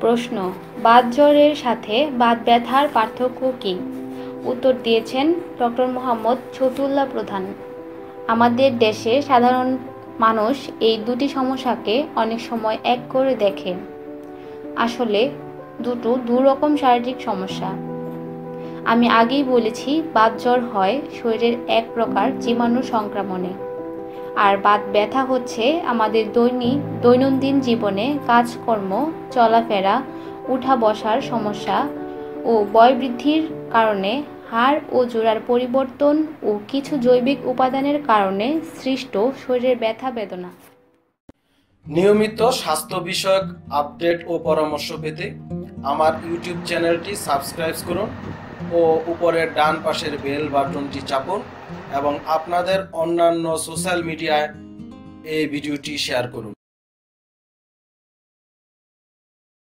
প্রশ্ন, বাত জ্বরের সাথে বাত ব্যথার পার্থক্য কী? উত্তর দিয়েছেন ডক্টর মোহাম্মদ শফিউল্লাহ প্রধান। আমাদের দেশে সাধারণ মানুষ এই দুটি সমস্যাকে অনেক সময় এক করে দেখে। আসলে দুটো দুরকম শারীরিক সমস্যা। আমি আগেই বলেছি, বাত জ্বর হয় শরীরের এক প্রকার জীবাণু সংক্রমণে, আর বাত ব্যথা হচ্ছে আমাদের দৈনন্দিন জীবনে কাজকর্ম, চলাফেরা, উঠা বসার সমস্যা ও বয়বৃদ্ধির কারণে হাড় ও জোড়ার পরিবর্তন ও কিছু জৈবিক উপাদানের কারণে সৃষ্ট শরীরের ব্যথা বেদনা। নিয়মিত স্বাস্থ্য বিষয়ক আপডেট ও পরামর্শ পেতে আমার ইউটিউব চ্যানেলটি সাবস্ক্রাইব করুন ও উপরের ডান পাশের বেল বাটনটি চাপুন এবং আপনাদের অন্যান্য সোশ্যাল মিডিয়ায় এই ভিডিওটি শেয়ার করুন।